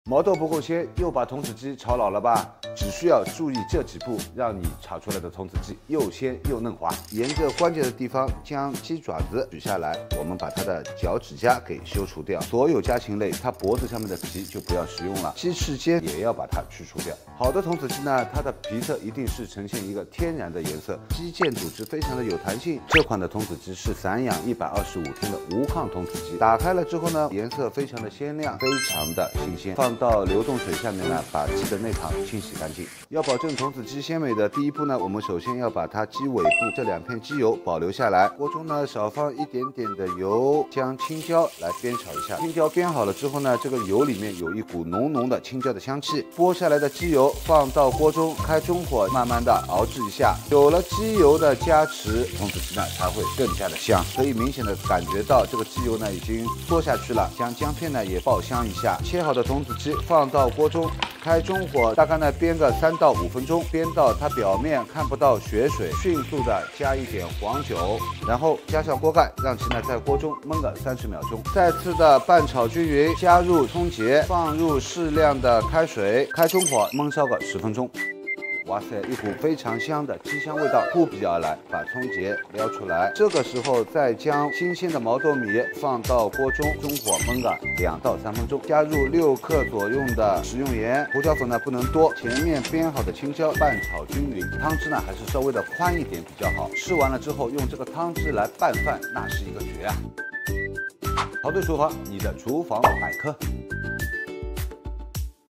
毛豆不够鲜，又把童子鸡炒老了吧？只需要注意这几步，让你炒出来的童子鸡又鲜又嫩滑。沿着关键的地方将鸡爪子取下来，我们把它的脚趾甲给修除掉。所有家禽类，它脖子上面的皮就不要食用了。鸡翅尖也要把它去除掉。好的童子鸡呢，它的皮色一定是呈现一个天然的颜色，肌腱组织非常的有弹性。这款的童子鸡是散养125天的无抗童子鸡，打开了之后呢，颜色非常的鲜亮，非常的新鲜。放到流动水下面呢，把鸡的内脏清洗干净。要保证童子鸡鲜美的第一步呢，我们首先要把它鸡尾部这2片鸡油保留下来。锅中呢少放一点点的油，将青椒来煸炒一下。青椒煸好了之后呢，这个油里面有一股浓浓的青椒的香气。剥下来的鸡油放到锅中，开中火，慢慢的熬制一下。有了鸡油的加持，童子鸡呢才会更加的香。可以明显的感觉到这个鸡油呢已经缩下去了。将姜片呢也爆香一下。切好的童子鸡放到锅中，开中火，大概呢煸个3到5分钟，煸到它表面看不到血水，迅速的加一点黄酒，然后加上锅盖，让其呢在锅中焖个30秒钟。再次的拌炒均匀，加入葱节，放入适量的开水，开中火焖烧个10分钟。哇塞，一股非常香的鸡香味道扑鼻而来，把葱节撩出来。这个时候再将新鲜的毛豆米放到锅中，中火焖个2到3分钟，加入6克左右的食用盐，胡椒粉呢不能多。前面煸好的青椒拌炒均匀，汤汁呢还是稍微的宽一点比较好。吃完了之后用这个汤汁来拌饭，那是一个绝啊！陶队厨房，你的厨房百科。